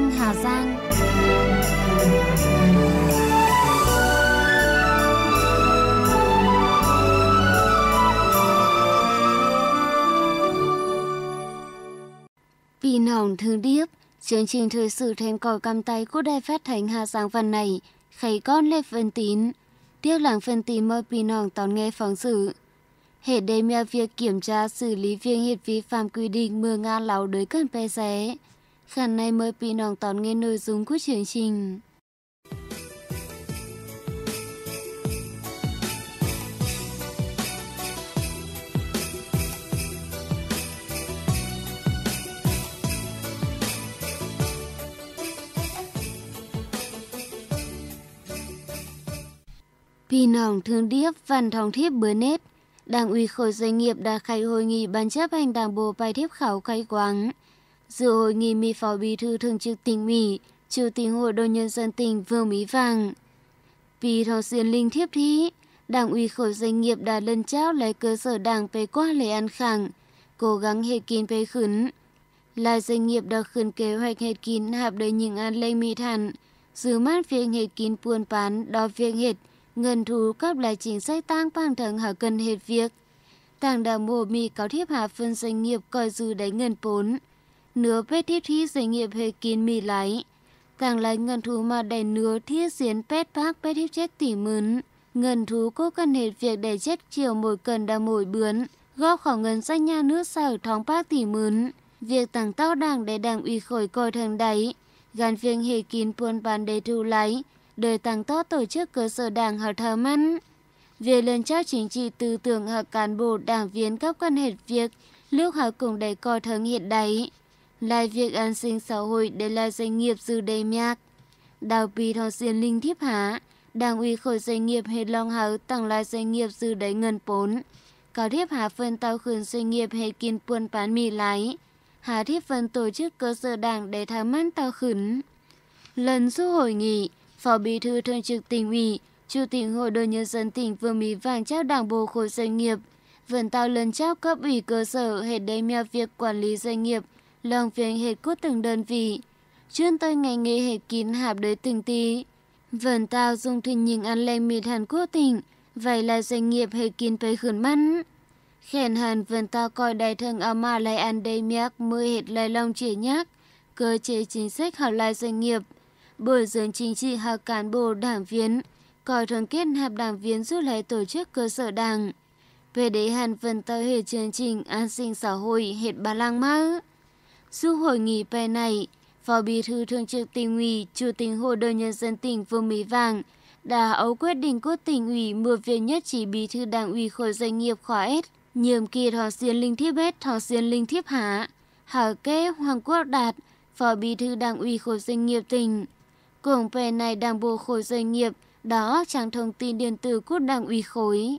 Thanh Hà Giang. Vì nòng thương điếp, chương trình thời sự thêm còi cầm tay của Đài Phát thanh Hà Giang phần này, khẩy con lê phân tín. Tiếc làng phân tín mời vì nòng tón nghe phóng sự. Hệ đêm nhà việc kiểm tra xử lý việc hiện vi phạm quy định 10.000 lão đối cân bè rẽ. Khẩn này mời vì nòng tón nghe nội dung của chương trình. Vì nòng thương điếp văn thống thiếp bữa nét, Đảng ủy khối doanh nghiệp đã khai hội nghị ban chấp hành đảng bộ bài thiếp khảo khai quán. Dự hội nghịมีphó bí thư thường trực tỉnh ủy, chủ tịch hội đồng nhân dân tỉnh Vương Mỹ Vàng. Vì thọ xiên linh thiếp thí, Đảng ủy khối doanh nghiệp đã lần trao lấy cơ sở đảng về qua lễ ăn khẳng, cố gắng hệ kín về khẩn. Là doanh nghiệp đã khẩn kế hoạch hệ kín hạp đầy những an lây mỹ thản, giữ mát việc hệ kín buôn bán, đo việc hệ ngân thú cấp lại chính sách tăng bằng thẳng hạ cần hết việc. Tàng đảng bộ mỹ cáo thiếp hạ phân doanh nghiệp coi dư đáy ngân bốn. Nửa pết thiếp thí doanh nghiệp hệ kín mỹ lái. Tàng lấy ngân thú mà đẩy nửa thiết diễn pết bác pết thiếp chết tỉ mướn. Ngân thú cố cần hết việc để chết chiều mỗi cần đà mỗi bướn. Góp khỏi ngân sách nhà nước sở thóng bác tỉ mướn. Việc tăng tao đảng để đảng ủy khối coi thằng đáy. Gắn việc hệ kín buôn bán để thu lấy. Đời tăng to tổ chức cơ sở đảng hợp thờ mắn. Việc lần trao chính trị tư tưởng hợp cán bộ đảng viên cấp quan hệ việc lúc họ cùng đầy coi thắng hiện đáy. Lại việc an sinh xã hội để là doanh nghiệp dư đầy nhạc. Đào bì thọ xiên linh thiếp hạ, đảng ủy khối doanh nghiệp hết lòng hảo tăng lại doanh nghiệp dư đầy ngân bốn. Cáo thiếp hạ phân tàu khuyến doanh nghiệp hệ kiên buôn bán mì lái. Hạ thiếp phân tổ chức cơ sở đảng để thám mắn tàu khẩn. Lần du hội nghị, Phó Bí thư Thường trực Tỉnh ủy, Chủ tịch Hội đồng nhân dân tỉnh Vương Mỹ Vàng trao đảng bộ khối doanh nghiệp, vẫn tạo lần trao cấp ủy cơ sở hệ đầy mèo việc quản lý doanh nghiệp, lòng việc hệ của từng đơn vị, chuyên tới ngành nghề hệ kín hạp đối từng tí, vẫn tạo dùng thuyền nhìn ăn lên mịt hẳn của tỉnh, vậy là doanh nghiệp hệ kín tới khẩn mắn. Khen hẳn vẫn tạo coi đại thân áo mà lại ăn đầy miác mới hết lại lòng trẻ nhắc, cơ chế chính sách hảo lại doanh nghiệp. Bồi dưỡng chính trị hạ cán bộ đảng viên, coi thường kết hạp đảng viên giúp lại tổ chức cơ sở đảng. Về đấy hàn phần tạo hệ chương trình an sinh xã hội hết ba lăng mơ. Dù hội nghị bài này, Phó Bí thư Thường trực Tỉnh ủy, Chủ tịch Hội đồng nhân dân tỉnh Vương Mỹ Vàng đã ấu quyết định của tỉnh ủy mua việc nhất chỉ Bí thư Đảng ủy khối doanh nghiệp khóa S, nhiệm kỳ thọ xiên linh thiếp S, thọ xiên linh thiếp hạ, Hảo Kế Hoàng Quốc Đạt, Phó Bí thư Đảng ủy khối doanh nghiệp tỉnh. Cùng về này đảng bộ khối doanh nghiệp đó trang thông tin điện tử của đảng ủy khối.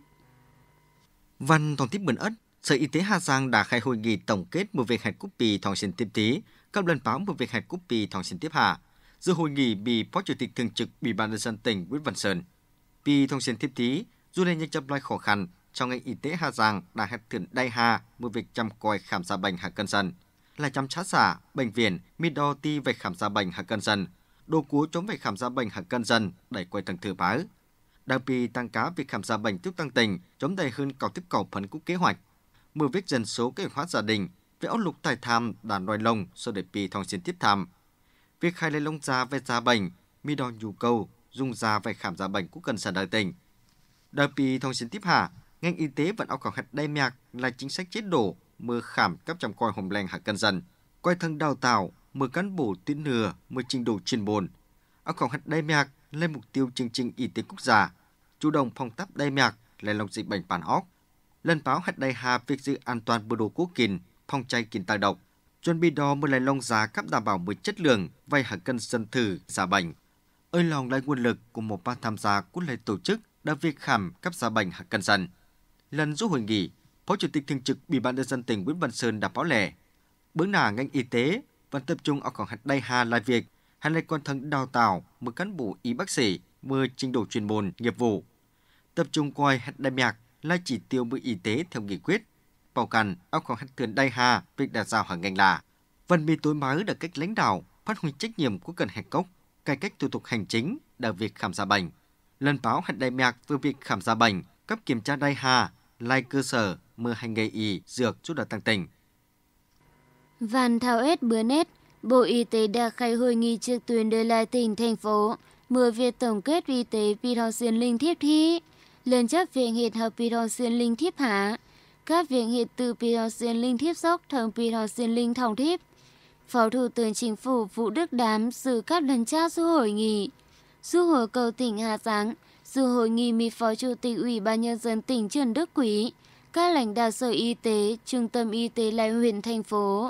Văn thông tin bẩn ất, Sở Y tế Hà Giang đã khai hội nghị tổng kết một việc hạch cúp bì thòng xin tiếp tí, các lần báo một việc hạch cúp bì thòng xin tiếp hạ. Dự hội nghị bị Phó Chủ tịch Thường trực Ủy ban nhân dân tỉnh Nguyễn Văn Sơn. Bì thòng xin tiếp tí, dù lên những chấp loại khó khăn trong ngành y tế Hà Giang đã hạch thưởng đai hà một việc chăm coi khám giá bệnh hạ cân dần, là chăm chát giả bệnh viện mi đo ti về khám giá bệnh hạ cân dần. Đồ cú chống về khám giá bệnh hạ cân dần đẩy quay tầng thử báo. Đặc biệt tăng cá việc khám giá bệnh tiếp tăng tình chống đầy hơn cầu tiếp cầu phấn cúc kế hoạch. Mưa viết dân số kế hoạch gia đình về ốc lục tài tham đàn loài lông so để bì thòng xin tiếp tham. Việc khai lấy lông giá về giá bệnh mi đo nhu cầu dùng giá về khám giá bệnh cũng cần sản đời tỉnh. Đặc biệt thòng xin tiếp hạ ngành y tế vẫn áo khảo hạch đai mạc là chính sách chế độ mưa khám cấp chăm coi hồng lành hạ cân dần coi thân đào tạo mưa cán bộ tuyến nửa mưa trình độ chuyên môn. Áo khảo hạch đai mạc lên mục tiêu chương trình y tế quốc gia, chủ động phòng táp đai mạc là lòng dịch bệnh bản óc. Lần báo hạch đai hà việc giữ an toàn bờ đồ cố kìn, phòng chay kìn tai độc. Chuẩn bị đó mới lại lòng giá cấp đảm bảo mới chất lượng vay hạ cân dân thử giá bệnh. Ơi lòng lại nguồn lực của một ban tham gia của lễ tổ chức đã việc khám cấp giá bệnh hạ cân dần. Lần rút hội nghị, Phó Chủ tịch Thường trực Ủy ban nhân dân tỉnh Nguyễn Văn Sơn đã báo lẻ. Bước nào ngành y tế vẫn tập trung ở khoảng hạch đai hà là việc hay lại quan thân đào tạo một cán bộ y bác sĩ mưa trình độ chuyên môn nghiệp vụ. Tập trung coi hạch đai mạc là chỉ tiêu mưa y tế theo nghị quyết. Bảo cằn áo khoảng hạch thuyền đai hà việc đặt giao hàng ngành là. Văn mi tối mới được cách lãnh đạo phát huy trách nhiệm của cần hạch cốc, cải cách thủ tục hành chính đặc việc khám giá bệnh. Lần báo hạt đại mạc về việc khám giá bệnh, cấp kiểm tra đai hà, lai cơ sở, mơ hành nghề y, dược chút đợt tăng tỉnh. Văn thao ết bữa nét, Bộ Y tế đã khai hội nghị trực tuyến đời lại tỉnh, thành phố, mưa việc tổng kết y tế vì thọ xuyên linh thiếp thi. Lần chấp viện hiện hợp vì thọ xuyên linh thiếp hạ, các viện hiện từ vì thọ xuyên linh thiếp sốc thằng vì thọ xuyên linh thòng thiếp. Phó Thủ tướng Chính phủ Vũ Đức Đám xử các lần tra su hội nghị. Su hội cầu tỉnh Hà Giang, su hội nghịมีPhó Chủ tịch Ủy ban Nhân dân tỉnh Trần Đức Quý, các lãnh đạo Sở Y tế, Trung tâm Y tế lại huyện, thành phố.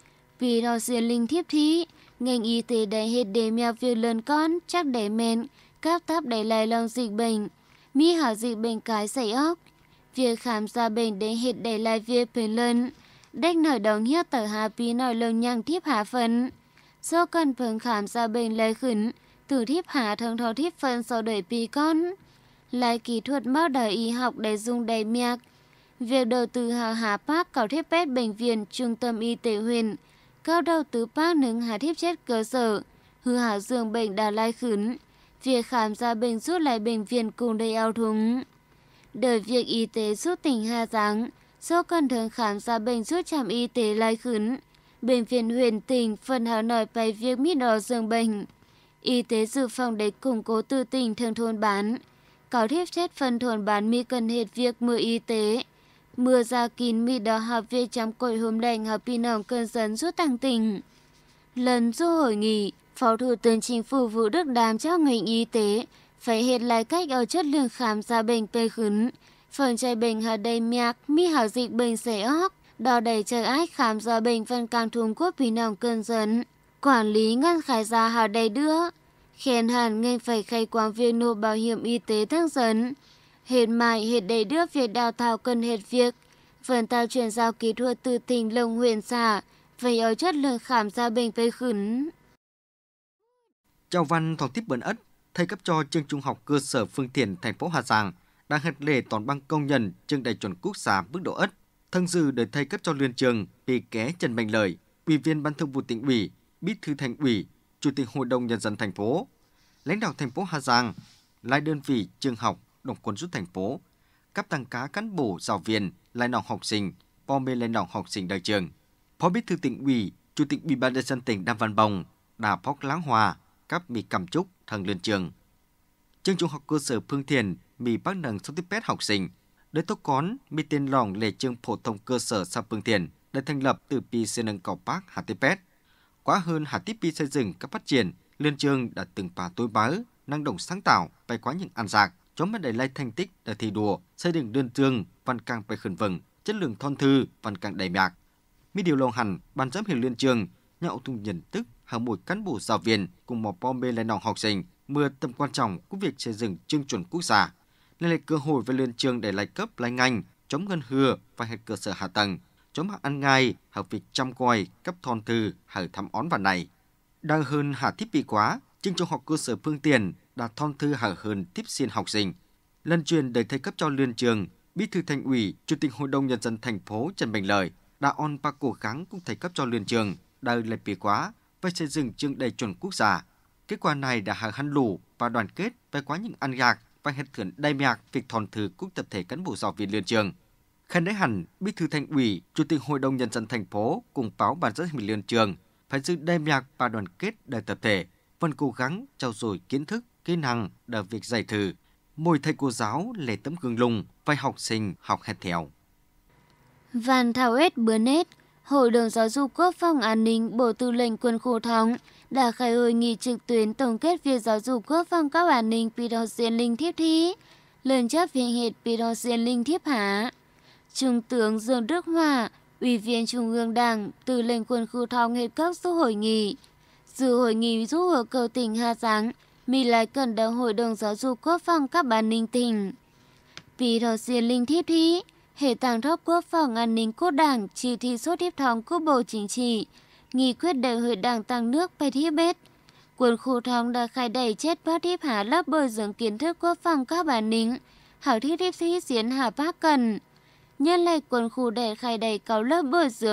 Vì thọ xuyên linh thiếp thí, ngành y tế đã hết để mèo việc lớn con, chắc để men, các tháp để lại lòng dịch bệnh, mi hảo dịch bệnh cái xảy óc. Việc khám ra bệnh để hết để lại việc bệnh lần, đếch nổi đồng hiếu tờ hà bí nổi lông nhang thiếp hạ phân. Do cần phần khám ra bệnh lại khẩn, từ thiếp hạ thường thọ thiếp phân sau đợi bí con. Lại kỹ thuật bao đời y học để dùng đầy miạc. Việc đầu tư hạ bác cầu thiếp pét bệnh viện, trung tâm y tế huyện, cao đầu tư bác nâng hạ thiếp chết cơ sở, hư hảo giường bệnh đã lai khẩn. Việc khám ra bệnh rút lại bệnh viện cùng đầy ao thúng. Đời việc y tế rút tỉnh Hà Giang, do cần thường khám ra bệnh rút trạm y tế lai khẩn. Bệnh viện huyện tỉnh phần hảo nổi bài việc mít đỏ giường bệnh. Y tế dự phòng để củng cố từ tỉnh thường thôn bán. Cáo thiếp chết phần thôn bán mi cần hết việc mưa y tế. Mưa ra kín mi đỏ hợp việc chăm cội hôm lành hợp pin nòng cơn dần rút tăng tỉnh. Lần du hội nghị, Phó Thủ tướng Chính phủ Vũ Đức Đám cho ngành y tế phải hết lại cách ở chất lượng khám ra bệnh bê khẩn. Phần chạy bệnh hạt đầy miạc, mi hảo dịch bệnh xảy óc, đo đầy trời ách khám ra bệnh phần càng thùng quốc pin nòng cơn dần. Quản lý ngăn khải ra hảo đầy đưa. Khen hẳn ngành phải khai quang việc nộp bảo hiểm y tế tăng dần. Hết mại hết đầy đưa việc đào tạo cần hết việc. Phần tạo chuyển giao kỹ thuật từ tỉnh lồng huyện xã, phải ở chất lượng khám ra bệnh bê khẩn. Chào văn thòng tiếp bẩn ất, thầy cấp cho trường trung học cơ sở Phương Thiền, thành phố Hà Giang đang hẹn lễ toán bằng công nhân trường đại chuẩn quốc gia mức độ ất. Thân dự để thầy cấp cho liên trường bị ké Trần Mạnh Lợi, Ủy viên Ban Thường vụ Tỉnh ủy, Bí thư Thành ủy, Chủ tịch Hội đồng Nhân dân thành phố, lãnh đạo thành phố Hà Giang, lại đơn vị trường học, đồng quân giúp thành phố, các tăng cá cán bộ giáo viên, lại nòng học sinh, po mê lại nòng học sinh đời trường, Phó Bí thư Tỉnh ủy, Chủ tịch Ủy ban Nhân dân tỉnh Đàm Văn Bồng, Đà Phóc Láng Hòa, các mì cầm trúc thần liên trường. Trường trung học cơ sở Phương Thiền mì bác nâng số tiếp pét học sinh, để tốc cón mì tên lòng lề trường phổ thông cơ sở xã Phương Thiền đã thành lập từ pi xây nâng cầu bác hà tiếp pét. Quá hơn hà tiếp pi xây dựng các phát triển, liên trường đã từng phá tối bá, năng động sáng tạo, bài quá những ăn giạc, chống mà đẩy lại thành tích đã thi đùa, xây dựng đơn trường, văn càng bài khẩn vừng, chất lượng thon thư, văn càng đầy mạc. Mi điều lòng hẳn, ban giám hiệu liên trường, nhạo thùng nhận tức, hàng mỗi cán bộ giáo viên cùng một bom bê lại nòng học sinh, mưa tầm quan trọng của việc xây dựng chương chuẩn quốc gia. Nên là cơ hội với liên trường để lại cấp lại ngành, chống ngân hừa và hết cơ sở hạ tầng, chống học ăn ngay, học việc chăm coi, cấp thon thư, hở thăm ón vào này. Đang hơn hạ thiết bị quá, trường trung học cơ sở Phương Tiền đã thon thư hở hơn tiếp xin học sinh. Lần truyền để thầy cấp cho liên trường, Bí thư Thành ủy, Chủ tịch Hội đồng Nhân dân thành phố Trần Mạnh Lợi đã on ba cố gắng cùng thầy cấp cho liên trường, đã lệch bị quá và xây dựng trường đầy chuẩn quốc gia. Kết quả này đã hở hăn lũ và đoàn kết với quá những ăn gạc và hết thưởng đầy mạc việc thon thư của tập thể cán bộ giáo viên liên trường. Khen đấy hẳn, Bí thư Thành ủy, Chủ tịch Hội đồng Nhân dân thành phố cùng báo ban giám hiệu liên trường phải giữ đầy mạc và đoàn kết đời tập thể, vẫn cố gắng trau dồi kiến thức, kỹ năng để việc dạy thử. Mỗi thầy cô giáo là tấm gương lùng và học sinh học hết theo. Văn thảo ết bữa nét, Hội đồng Giáo dục Quốc phòng An ninh Bộ Tư lệnh Quân khu Thống đã khai hội nghị trực tuyến tổng kết việc giáo dục quốc phòng cấp an ninh pi đo xuyên linh thiếp thí, lần chấp hiện hệ pi đo xuyên linh thiếp hạ. Trung tướng Dương Đức Hòa, Ủy viên Trung ương Đảng, Tư lệnh Quân khu Thống hết cấp số hội nghị. Dự hội nghị giúp hội cầu tỉnh Hà Giang, mi lại cần đạo Hội đồng Giáo dục Quốc phòng cấp an ninh tỉnh. Pi đo xuyên linh thiếp thí, hệ tàng thóc quốc phòng an ninh của Đảng, chỉ thị số tiếp thống của Bộ Chính trị, nghị quyết đại hội Đảng tăng nước phải thiếp bết. Quân khu Thống đã khai đẩy chết bác thiếp hạ lớp bồi dưỡng kiến thức quốc phòng các an ninh, hảo thiếp thiếp sĩ diễn hạ bác cần. Nhân lại quân khu để khai đẩy cáo lớp bồi dưỡng,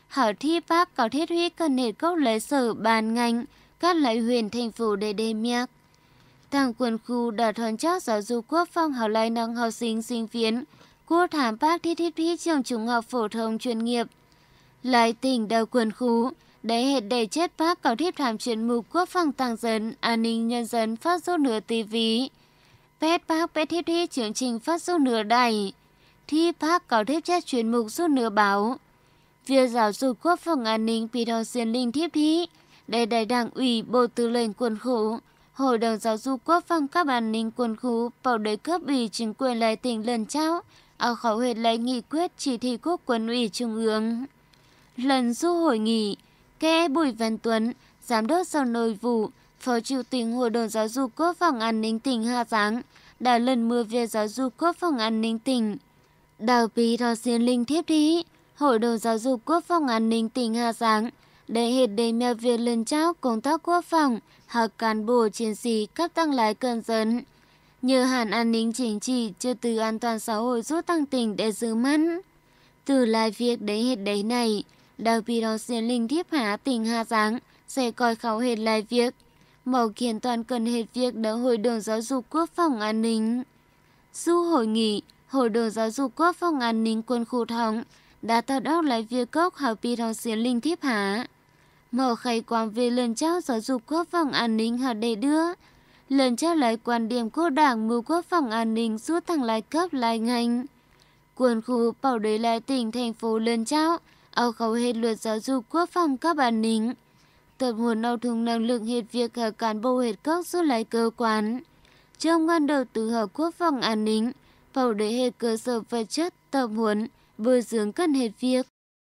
Họ thi bác có thiết huy cần hệ gốc lấy sở bàn ngành, các lại huyện thành phố để đề miạc. Thằng quân khu đã thon chót giáo dục quốc phòng học lại năng học sinh viên, quốc thảm bác thiết huy trường trung học phổ thông chuyên nghiệp. Lại tỉnh đầu quân khu, để hệ để chết bác có thiết thảm chuyên mục quốc phòng tăng dân, an ninh nhân dân phát số nửa TV. Pet bác pet thiết huy chương trình phát số nửa đài. Thi bác có thiết chất chuyên mục số nửa báo. Việc giáo dục quốc phòng an ninh bị thọ xuyên linh thiết thi, để đại đảng ủy bộ tư lệnh quân khu, hội đồng giáo dục quốc phòng các an ninh quân khu bảo để cấp ủy chính quyền lại tỉnh lần trao, ở khẩu huyệt lấy nghị quyết chỉ thị quốc quân ủy trung ương. Lần du hội nghị, Ke Bùi Văn Tuấn, giám đốc sở nội vụ, phó chủ tịch hội đồng giáo dục quốc phòng an ninh tỉnh Hà Giang, đã lần mưa việc giáo dục quốc phòng an ninh tỉnh. Đào bị thọ xuyên linh thiết thi, hội đồng giáo dục quốc phòng an ninh tỉnh Hà Giang để hệ đề mèo việc lần trao công tác quốc phòng, học cán bộ chiến sĩ cấp tăng lái cân dân. Nhờ hẳn an ninh chính trị, trật tự an toàn xã hội giúp tăng tỉnh để giữ mắn. Từ lại việc để hệ đấy này, đặc biệt đó xuyên linh thiếp hạ tỉnh Hà Giang sẽ coi khảo hệ lại việc. Mẫu kiện toàn cần hệ việc đã hội đồng giáo dục quốc phòng an ninh. Du hội nghị, hội đồng giáo dục quốc phòng an ninh quân khu thống đã tạo đốc lại việc gốc học bị đó xuyên linh thiếp hạ. Mở khai quán về lần trao giáo dục quốc phòng an ninh họ để đưa. Lần trao lại quan điểm của đảng mưu quốc phòng an ninh rút thẳng lại cấp lại ngành. Quân khu bảo đối lại tỉnh thành phố lần trao, ao khẩu hết luật giáo dục quốc phòng cấp an ninh. Tập huấn ao thùng năng lượng hết việc ở cán bộ hết cốc rút lại cơ quan. Trong ngân đầu tư hợp quốc phòng an ninh, bảo đối hết cơ sở vật chất, tập huấn, bồi dưỡng cần hết việc.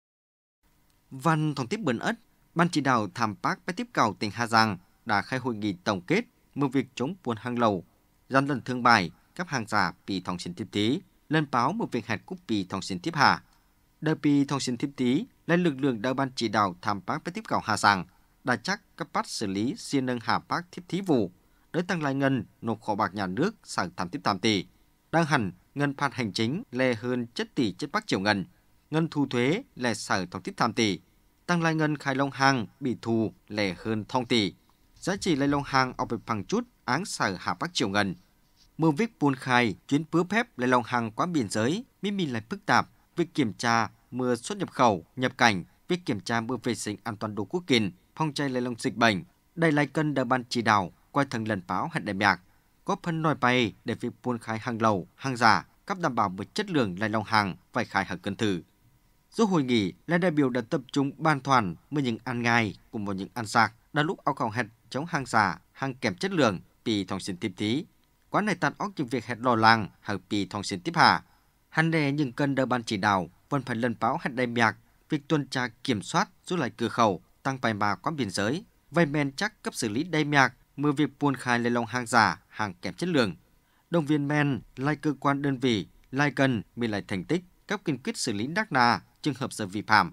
Văn thông tiếp bẩn ất, Ban chỉ đạo thảm bác bách tiếp cầu tỉnh Hà Giang đã khai hội nghị tổng kết mưu việc chống buôn hàng lậu, gian lận thương mại, cấp hàng giả bị thông xin tiếp tí, lên báo một việc hạt cúp bị thông xin tiếp hạ. Đợt bị thông xin tiếp tí, lên lực lượng đã ban chỉ đạo thảm bác bách tiếp cầu Hà Giang đã chắc cấp bắt xử lý riêng nâng hạ bác tiếp thí vụ, đỡ tăng lại ngân nộp kho bạc nhà nước sang 8 tỷ, đang hẳn ngân phạt hành chính lệ hơn chất tỷ chất bắc triệu ngân thu thuế lệ sở thông tiếp 8 tỷ. Tăng lại ngân khai long hàng bị thù lẻ hơn thông tỷ. Giá trị lại long hàng ở bậc bằng chút áng sở hạ bắc triệu ngân. Mưu việc buôn khai chuyến bứa phép lại long hàng qua biên giới mi lại phức tạp. Việc kiểm tra mưa xuất nhập khẩu, nhập cảnh, việc kiểm tra mưa vệ sinh an toàn đồ quốc kiến, phòng cháy lại long dịch bệnh. Đây lại cần đờ ban chỉ đạo quay thằng lần báo hạt đại mạc. Có phân nói bay để việc buôn khai hàng lậu, hàng giả, cấp đảm bảo với chất lượng lại long hàng phải khai hàng cân thử. Dù hội nghị, là đại biểu đã tập trung bàn thoại với những ăn ngai cùng với những ăn sạc đã lúc ao khẩu hẹt chống hàng giả, hàng kém chất lượng bị thông xin tiếp thí. Quán này tàn óc những việc hẹt lò làng hàng bị thông xin tiếp hạ. Hắn đề những cân đờ ban chỉ đạo vẫn phải lần báo hẹt đại miạc việc tuần tra kiểm soát rút lại cửa khẩu tăng bài mà quán biên giới. Vay men chắc cấp xử lý đại miạc mưa việc buôn khai lấy lòng hàng giả, hàng kém chất lượng. Đồng viên men lại cơ quan đơn vị lại cần mình lại thành tích cấp kiên quyết xử lý đắc na trường hợp giờ vi phạm.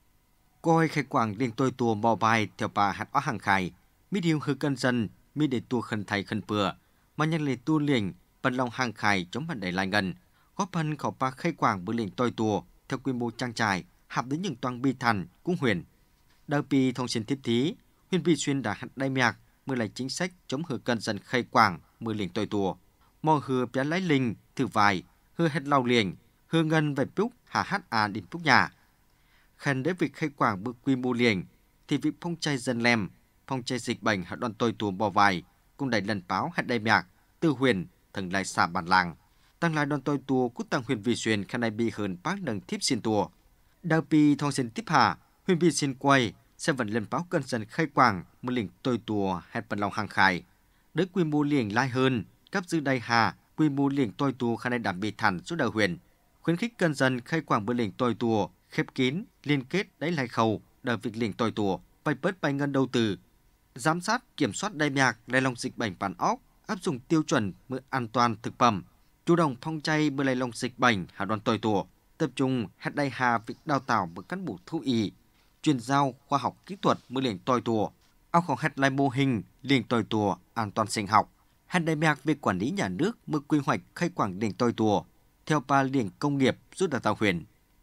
Coi khai quảng liên tôi tua mò bài theo bà hạt ó hàng khai, mi điều hư cân dân, mi để tua khẩn thầy khẩn bừa, mà nhân lệ tu liền, bần lòng hàng khai chống bàn đẩy lại ngân, góp phần khẩu bà khai quảng bữa liền tôi tua theo quy mô trang trại, hạp đến những toàn bi thành, cung huyền. Đào bì thông xin tiếp thí, huyền vi xuyên đã hạt đai miạc, mưa lại chính sách chống hư cân dân khai quảng, mưa liền tôi tua. Mò hư bia lái linh, thử vài, hư hết lau liền, hư ngân về búc hà hát à đến búc nhà. Khẩn đến việc khai quảng bức quy mô liền, thì việc phong chay dân lem, phong chay dịch bệnh hạ đoàn tôi tùa bò vài, cũng đẩy lần báo hạt đầy mạc, tư huyền, thần lại xả bản làng. Tăng lại đoàn tôi tùa cút tăng huyền vi xuyên khả này bị hơn bác nâng thiếp xin tùa. Đào bì thông xin tiếp hạ, huyền vi xin quay, sẽ vẫn lần báo cân dân khai quảng, một lĩnh tôi tùa hạt bản lòng hàng khai. Đới quy mô liền lai hơn, cấp dư đầy hà, quy mô liền tôi tùa khả này đảm bị thẳng suốt đời huyền. Khuyến khích cân dân khai quảng bữa liền tôi tùa, khép kín, liên kết đáy lai khẩu, đợi việc liền tôi tùa, phải bớt bài ngân đầu tư. Giám sát, kiểm soát đai miạc, lai lòng dịch bệnh bản óc, áp dụng tiêu chuẩn mưa an toàn thực phẩm, chủ động phong chay bữa lai lòng dịch bệnh hạ đoàn tôi tùa, tập trung hạt đai hà việc đào tạo bởi cán bộ thú y, chuyên giao khoa học kỹ thuật bữa liền tôi tùa, ao khẩu hạt lai mô hình liền tôi tùa an toàn sinh học, hạt đai miạc về quản lý nhà nước mưa quy hoạch khai quảng liền tôi tùa, theo ba liền công nghiệp rút đào tạo huyền.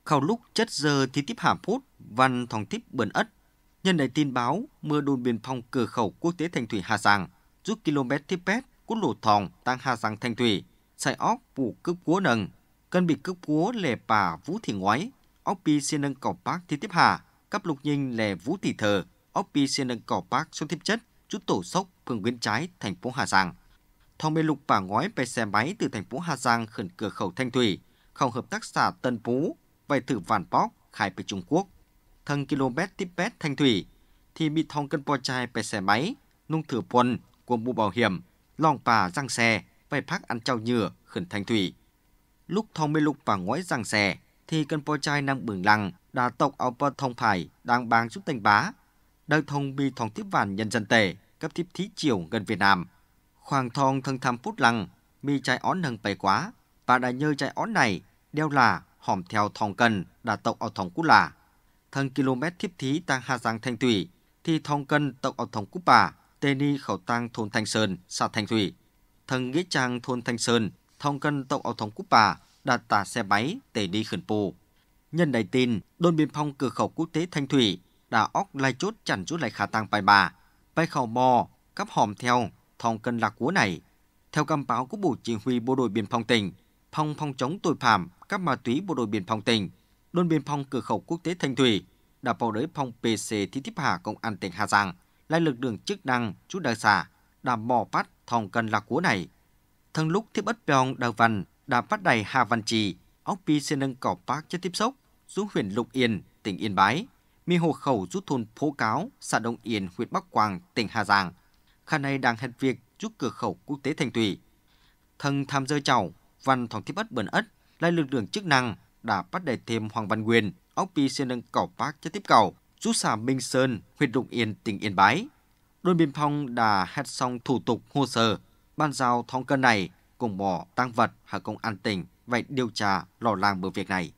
Khảo lúc chất giờ thì tiếp hạ phút văn thòng tiếp bẩn ất. Nhân đại tin báo mưa đồn biên phòng cửa khẩu quốc tế Thanh Thủy Hà Giang rút km tiếp pét quốc lộ thòng tăng Hà Giang Thanh Thủy sai óc vụ cướp cúa nâng cân bị cướp cúa lề bà Vũ Thị Ngoái óc pi xin nâng cỏ bác thì tiếp hà cấp lục nhinh lề Vũ Thị Thờ óc pi xin nâng cỏ bác số tiếp chất rút tổ sốc phường Nguyễn Trái thành phố Hà Giang. Thòng bên lục bà Ngoái bay xe máy từ thành phố Hà Giang khẩn cửa khẩu Thanh Thủy không hợp tác xã Tân Phú vay thử Vạn Bóc khai về Trung Quốc. Thân km tiếp pét Thanh Thủy thì bị thòng cân po chai bay xe máy nung thử quân của mũ bảo hiểm lòng bà răng xe vay phát ăn trao nhựa khẩn Thanh Thủy. Lúc thòng bên lục bà Ngoái răng xe thì cân po chai năng bừng lăng đã tộc áo bờ thông phải đang bang giúp tành bá. Đời thông bị thòng tiếp vàn nhân dân tệ cấp tiếp thí chiều gần Việt Nam. Khoảng thòng thân tham phút lăng mi trái ón nâng bày quá và đã nhờ trái ón này đeo là hòm theo thòng cân đã tộc ở thòng cú là. Thân km tiếp thí tăng Hà Giang Thanh Thủy thì thòng cân tộc ở thòng cú bà tê ni khẩu tăng thôn Thanh Sơn xã Thanh Thủy. Thân nghĩa trang thôn Thanh Sơn thòng cân tộc ở thòng cú bà đã tà xe máy tê đi khẩn pù. Nhân đại tin đồn biên phòng cửa khẩu quốc tế Thanh Thủy đã óc lai chốt chặn rút lại khả tăng bài bà bay khẩu mò cấp hòm theo thòng cân lạc cúa này. Theo cam báo của Bộ Chỉ huy Bộ đội Biên phòng tỉnh, phòng chống tội phạm các ma túy Bộ đội Biên phòng tỉnh, đồn biên phòng cửa khẩu quốc tế Thanh Thủy đã bảo đới phòng PC thi tiếp hà công an tỉnh Hà Giang lại lực lượng chức năng chú đại xã đã mò bắt thòng cân lạc cúa này. Thân lúc tiếp ất bèong đào văn đã bắt đầy Hà Văn Trì, óc pi xe nâng cỏ bác chất tiếp xúc xuống huyện Lục Yên, tỉnh Yên Bái, mi hộ khẩu rút thôn Phố Cáo, xã Đông Yên, huyện Bắc Quang, tỉnh Hà Giang. Khả này đang hết việc rút cửa khẩu quốc tế Thanh Thủy. Thân tham gia chào văn thòng tiếp ất bẩn ất lại lực lượng chức năng đã bắt đầy thêm Hoàng Văn Nguyên, óc pi xe nâng cỏ bác chất tiếp cầu rút xã Minh Sơn, huyện Lục Yên, tỉnh Yên Bái. Đồn biên phòng đã hết xong thủ tục hồ sơ ban giao thòng cân này cùng bỏ tăng vật hạ công an tỉnh vậy điều tra lò làng bờ việc này.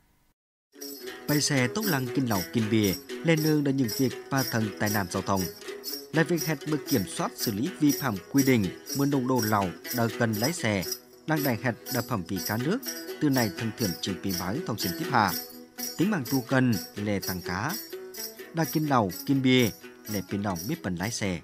Bay xe tốc lăng kinh lẩu kinh bìa lên nương đã những việc ba thần tai nạn giao thông. Là việc hẹn bước kiểm soát xử lý vi phạm quy định mưa nồng độ lẩu đờ cần lái xe đang đài hẹn đập phẩm vì cá nước từ này thân thưởng trình pin báo thông xin tiếp hà tính bằng tu cân lề tăng cá đa kinh lẩu kinh bìa lề pin lòng biết phần lái xe.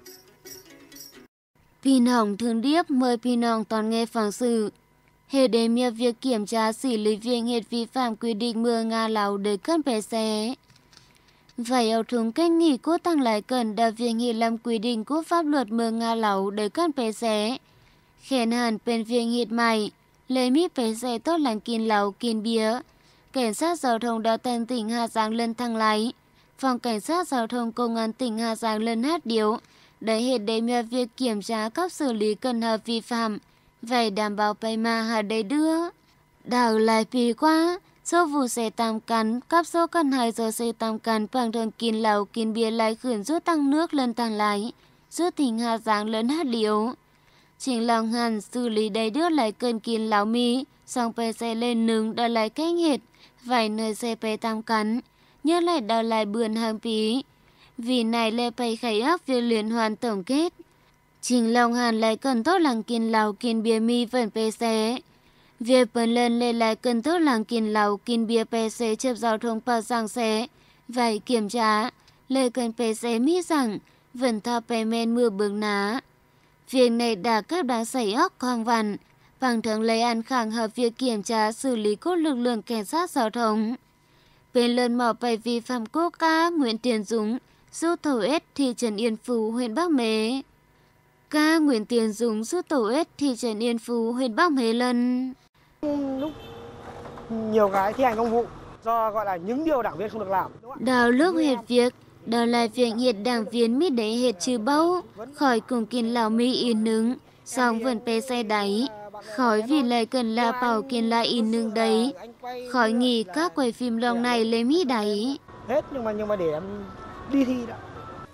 Pin hỏng thường điếp mời pin hỏng toàn nghe phóng sự. Hệ đề miệng việc kiểm tra xử lý việc hiện vi phạm quy định mưa Nga lào để cân bé xe. Vậy ở thùng cách nghỉ cố tăng lại cần đà việc hiện làm quy định của pháp luật mưa Nga lào để cân bé xe. Khen hẳn bên việc hiện mày, lấy mi bé xe tốt lành kín lào kín bía. Cảnh sát giao thông đào tên tỉnh Hà Giang lên thăng lái. Phòng cảnh sát giao thông công an tỉnh Hà Giang lên hát điếu. Để hệ đề miệng việc kiểm tra cấp xử lý cần hợp vi phạm. Vậy đảm bảo bay mà hà đầy đưa. Đào lại phí quá. Số vụ xe tam cắn, cấp số cần 2 giờ xe tam cắn bằng thường kín lẩu kín bia lại khuyển rút tăng nước lên tăng lái. Rút tỉnh Hà Giang lớn hát điếu. Chính lòng hẳn xử lý đầy đưa lại cơn kín lẩu mi. Xong bè xe lên nướng đào lại cách hết. Vậy nơi xe bè tam cắn. Nhớ lại đào lại bươn hàng phí. Vì này lê bày khai áp việc liên hoàn tổng kết. Trình lòng hàn lại cần tốt làng kín lẩu kín bia mi vẫn bè xe. Việc bần lên lên lại cần tốt làng kín lẩu kín bia bè xe chấp giao thông bảo giang xe. Vậy kiểm tra, lê cần bè xe mi rằng vẫn thao bè men mưa bướng ná. Việc này đã các đáng xảy óc hoàng văn. Bằng thường lấy ăn khẳng hợp việc kiểm tra xử lý của lực lượng cảnh sát giao thông. Bên lần mỏ bày vi phạm cô ca Nguyễn Tiền Dũng, rút tổ S thị trấn Yên Phú, huyện Bắc Mế. Ca Nguyễn Tiền Dũng rút tổ S thị trấn Yên Phú, huyện Bắc Mế lần. Lúc nhiều cái thi hành công vụ do gọi là những điều đảng viên không được làm. Đào lúc hết việc, đào lại việc hiện đảng viên mi để hết trừ bấu, khỏi cùng kín lão mi in nứng, xong vẫn bê xe đáy. Khỏi vì lại cần là bảo kiên lại in nương đấy. Khỏi nghỉ các quầy phim lòng này lấy mi đáy. Hết nhưng mà để em đi thi đã.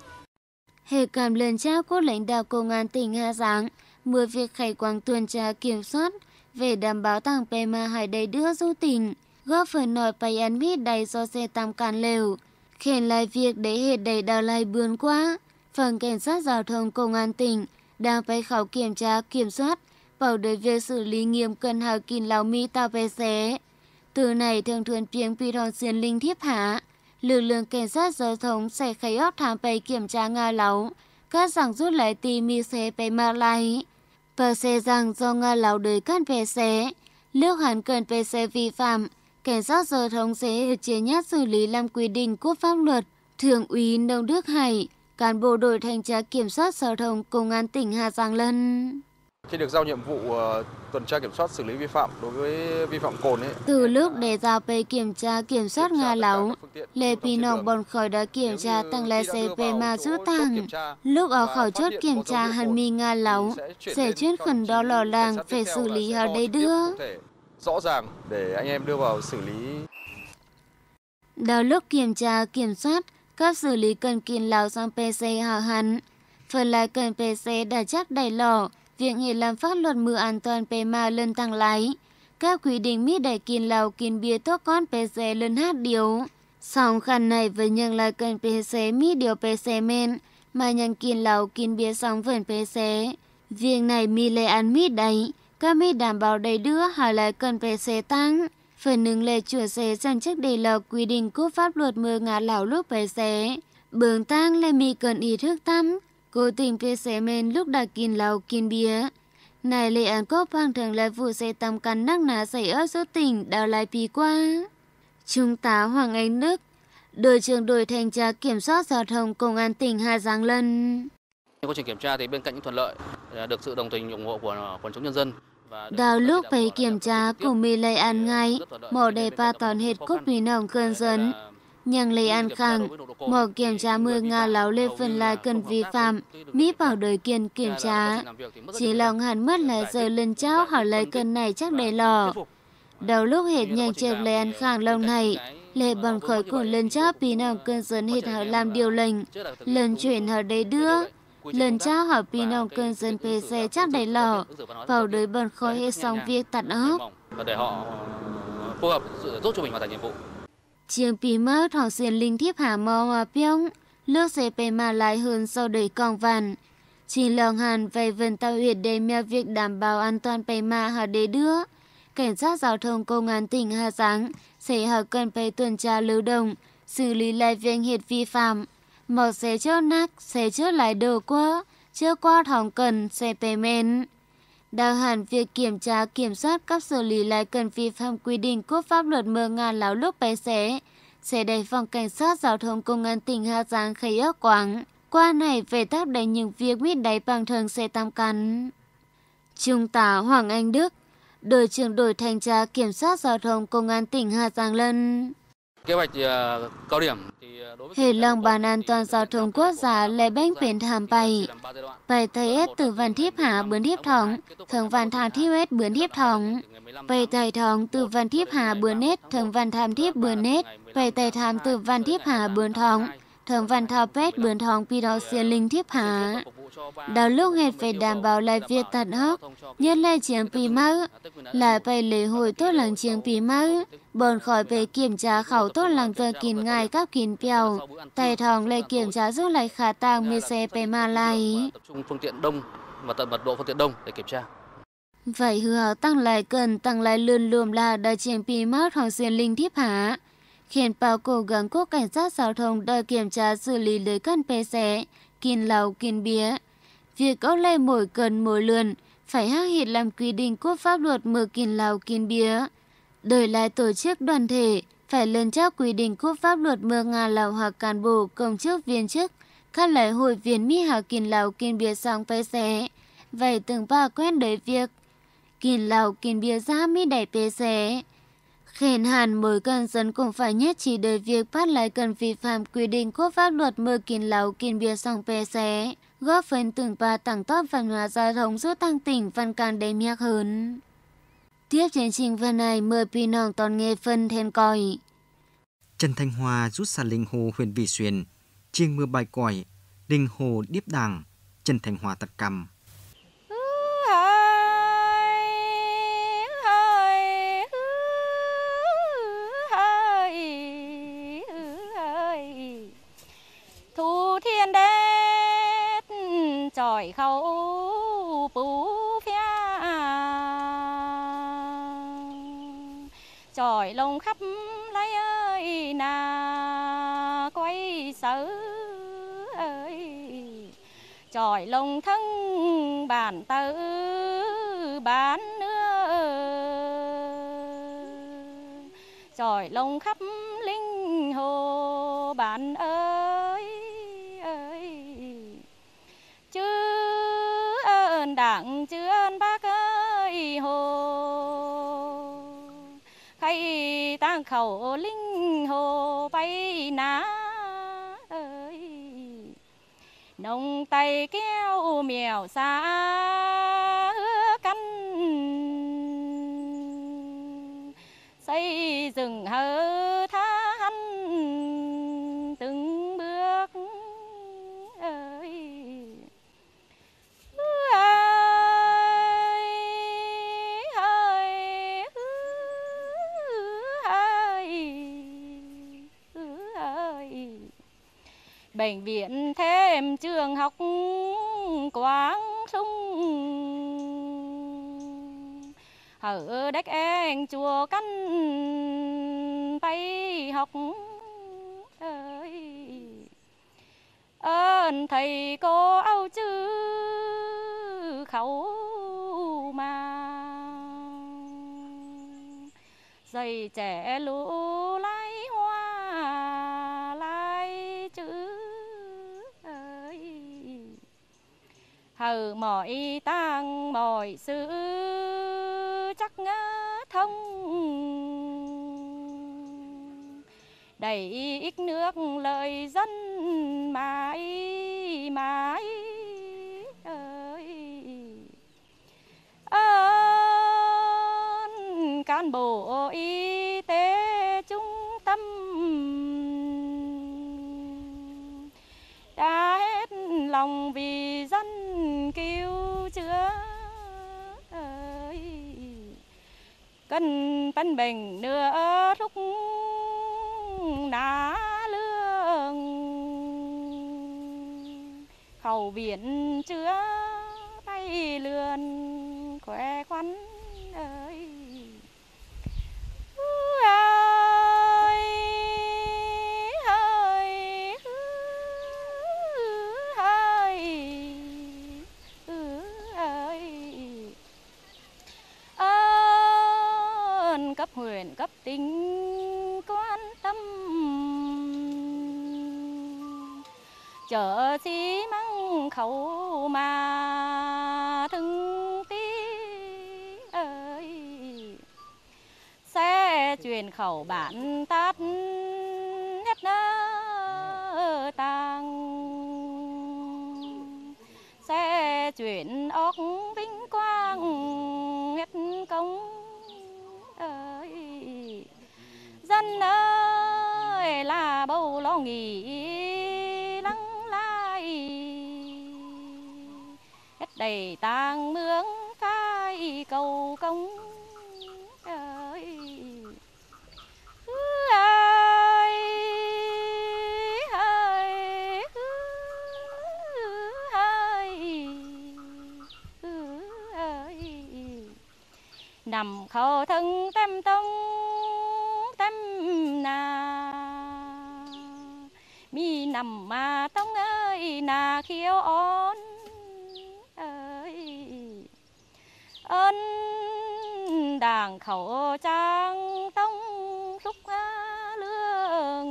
Hệ cảm lần trao của lãnh đạo công an tỉnh Hà Giang mưa việc khải quang tuần tra kiểm soát về đảm bảo tăng bè mà hải đầy đưa du tỉnh, góp phần nổi bày ăn mít đầy do xe tam càn lều. Khen lại việc để hệ đầy đào lại bươn quá. Phòng cảnh sát giao thông công an tỉnh đang phải khảo kiểm tra kiểm soát bảo để việc xử lý nghiêm cần hào kín lão mi tàu bè xe. Từ này thường thuần piếng pi thong xiên linh thiếp hạ, lực lượng cảnh sát giao thông sẽ khai óc tham bay kiểm tra Nga láo, các rằng rút lại tì mi xe bay mà lại. Và xe rằng do Nga láo đời căn về xe, lúc hẳn cần về xe vi phạm, cảnh sát giao thông sẽ chế nhát xử lý làm quy định của pháp luật. Thượng úy Nông Đức Hải, cán bộ đội thanh tra kiểm soát giao thông công an tỉnh Hà Giang Lân. Khi được giao nhiệm vụ tuần tra kiểm soát xử lý vi phạm đối với vi phạm cồn ấy. Từ lúc để giao về kiểm tra kiểm soát Nga láo, Lê Pì Nông bọn khỏi đã kiểm tra tăng lái xe về mà giữ tăng. Lúc ở khỏi chốt kiểm tra hàn mi Nga láo, sẽ chuyên khẩn đó lò làng phải xử lý ở đây đưa. Rõ ràng để anh em đưa vào xử lý. Đầu lúc kiểm tra kiểm soát, các xử lý cần kiên láo sang PC hào hẳn. Phần lại cần PC đã chắc đầy lò, việc hệ làm pháp luật mưa an toàn PMA lên tăng lái. Các quy định mỹ đẩy kiên lào kiên bia tốt con PC lên hát điều. Song khăn này với nhận lại cần PC mỹ điều PC men, mà nhận kiên lào kiên bia xong vườn PC. Việc này mi lệ ăn mỹ đẩy, các mỹ đảm bảo đầy đưa hỏi lại cần PC tăng. Phần nâng lệ chủ xe sang chức đầy là quy định của pháp luật mưa ngã lão lúc PC. Bướng tăng là mi cần ý thức tâm. Cố tình PC men lúc đã kiên lào kiên bia. Này lệ án có bằng thường là vụ xe tầm cắn nắc ná xảy ở số tỉnh đào lại phí qua. Trung tá Hoàng Anh Đức, đội trưởng đội thanh tra kiểm soát giao thông công an tỉnh Hà Giang Lân. Quá trình kiểm tra thì bên cạnh những thuận lợi được sự đồng tình ủng hộ của quần chúng nhân dân. Đào lúc phải kiểm tra cùng mi lệ án ngay, mỏ đề ba tòn hết cốt vì nòng cơn dân. Nhưng lấy ăn khẳng, mỏ kiểm tra mưa Nga láo lê phần lại cần vi phạm, Mỹ bảo đời kiên kiểm tra. Chỉ lòng hẳn mất lại giờ lần trao hỏi lấy cân này chắc để lò. Đầu lúc hết nhanh chẹp lấy ăn khẳng lâu này, lê bằng khỏi của lần trao vì nào cơn dân hết hỏi làm điều lệnh, lần chuyển hỏi đấy đưa. Lần trao hỏi vì nào cơn dân PC chắc để lò, vào đời bằng khỏi hết xong việc tắt ốc. Và để họ phù hợp giúp cho mình hoàn thành nhiệm vụ. Trường Pí Mơ thỏ xiên linh thiếp hà mò hòa piông, nước xe bề mà lại hơn sau đời con vằn. Chỉ lòng hàn về vần tàu huyệt để mèo việc đảm bảo an toàn bề mà hà đế đưa. Cảnh sát giao thông công an tỉnh Hà Giang sẽ hà cần phải tuần tra lưu động, xử lý lại việc hiện vi phạm. Một xe chốt nắc, xe chốt lại đồ quá, chưa qua thòng cần, xe bề men. Đào hẳn việc kiểm tra kiểm soát cấp xử lý lại cần vi phạm quy định của pháp luật mưa ngàn láo lúc bé sẽ đẩy phòng cảnh sát giao thông công an tỉnh Hà Giang khai ước quảng. Qua này về tác đầy những việc mít đáy bằng thường xe tam cắn. Trung tá Hoàng Anh Đức, đội trưởng đội thanh tra kiểm soát giao thông công an tỉnh Hà Giang Lân. Kế hoạch cao điểm hệ lòng bàn an toàn giao thông quốc gia lệ bánh biển hàm bày thầy ết từ văn thiếp hạ bướn thiếp thóng thường văn tham thiếp ết bướn thiếp thóng bày thầy thóng từ văn thiếp hạ bướn ết thường văn tham thiếp bướn ết bày thầy tham từ văn thiếp hạ bướn thóng thường văn thao pết bướn thóng pi đó xiên linh thiếp hạ. Đào lúc hết phải đảm bảo lại việc tận hóc, nhất là chiếng pí mơ, lại phải lễ hội tốt làng chiếng pí mơ, bọn khỏi về kiểm tra khẩu tốt làng giờ kín ngày các kín bèo, tài thòng lại kiểm tra giúp lại khả tàng mi xe bề mà lại. Tập trung phương tiện đông và tận mật độ phương tiện đông để kiểm tra. Vậy hứa tăng lại cần tăng lại lươn lùm là đào chiếng pí mơ thòng xiên linh thiếp hạ. Khiến bao cố gắng của cảnh sát giao thông đòi kiểm tra xử lý lấy cân bê xe, kín lầu kín bía. Việc có lệ mỗi cần mỗi lượn phải hắc hiện làm quy định của pháp luật mở kín lầu kín bía. Đời lại tổ chức đoàn thể phải lần trao quy định của pháp luật mở ngà lầu hoặc cán bộ công chức viên chức các lễ hội viên mỹ hạ kín lầu kín bía xong bê xe. Vậy từng ba quen đời việc kín lầu kín bía ra mỹ đẩy bê xe. Khen hẳn mỗi cần dân cũng phải nhất chỉ đời việc bắt lại cần vi phạm quy định của pháp luật mở kín lầu kín bia xong bè xé, góp phần từng ba tăng tốc văn hóa giao thông giúp tăng tỉnh văn càng đầy miạc hơn. Tiếp chương trình phần này mời quý nòng toàn nghe phân then còi. Trần Thanh Hoa rút xa linh hồ huyện Vị Xuyên, chiêng mưa bài còi, linh hồ điếp đàng, Trần Thanh Hoa tật cầm. Chọi khâu bú phia chọi tròi lông khắp lấy ơi nà quay sở ơi tròi lông thân bản tử bán nữa tròi lông khắp linh hồ bản ơi chứ ơn đảng chứ ơn bác ơi hồ khay tang khẩu linh hồ bay ná ơi nông tay kéo mèo xa hứa căn xây dựng hơ tha hắn từng bước ơi bệnh viện thêm trường học Quảng Trung ở đất anh chùa căn bay học ơi ơn thầy cô áo chữ khẩu mà dạy trẻ lũ lái hoa lái chữ hờ mọi tang mọi sự chắc thông đầy ít nước lời dân mãi mãi ơi ơn cán bộ y tế trung tâm đã hết lòng vì dân cứu chữa ơi cân phân bệnh nữa lúc ná lương khẩu viện chữa bay lươn khỏe khoắn ơi cấp huyện cấp tỉnh quan tâm chợ xi măng khẩu mà từng tí ơi xe chuyển khẩu bản tát hết nơ tàng xe chuyển ốc vinh quang hết công ơi dân ơi là bầu lo nghỉ lắng lai hết đầy tang mướn phai cầu công ơi nằm khâu thân tâm tông tâm nà mi nằm mà tông ơi nà khiêu ôn ơi ơn đảng khẩu trang tông lúc lương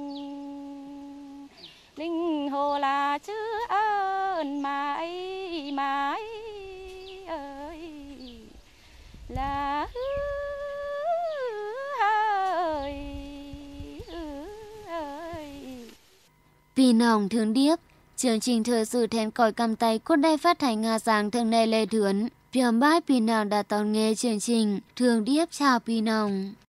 linh hồ là chữ ơn mãi mãi ơi là Vì nòng thương điếp, chương trình thời sự thèn còi cầm tay của đài phát thanh Hà Giang thường này lê thướn. Biểu bái vì nào đã tòn nghe chương trình thường điếp chào vì nòng.